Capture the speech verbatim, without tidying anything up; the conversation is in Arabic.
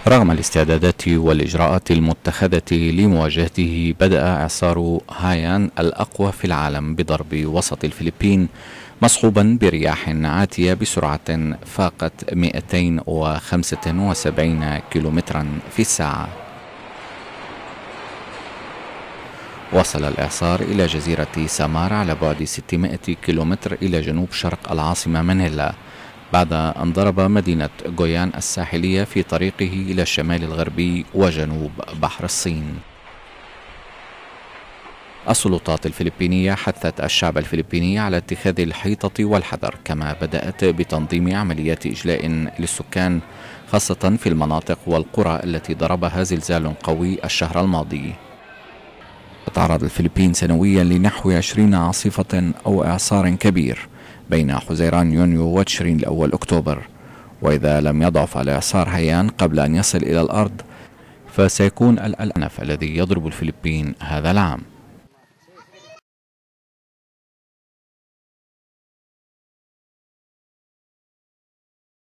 رغم الاستعدادات والإجراءات المتخذة لمواجهته، بدأ إعصار هايان الأقوى في العالم بضرب وسط الفلبين، مصحوبا برياح عاتية بسرعة فاقت مئتين وخمسة وسبعين كيلومترا في الساعة. وصل الإعصار إلى جزيرة سامار على بعد ستمائة كيلومتر إلى جنوب شرق العاصمة مانيلا، بعد أن ضرب مدينة غويان الساحلية في طريقه إلى الشمال الغربي وجنوب بحر الصين. السلطات الفلبينية حثت الشعب الفلبيني على اتخاذ الحيطة والحذر، كما بدأت بتنظيم عمليات إجلاء للسكان، خاصة في المناطق والقرى التي ضربها زلزال قوي الشهر الماضي. تتعرض الفلبين سنويا لنحو عشرين عاصفة أو إعصار كبير بين حزيران يونيو وتشرين الأول أكتوبر، وإذا لم يضعف الإعصار هايان قبل أن يصل إلى الأرض فسيكون الأعنف الذي يضرب الفلبين هذا العام.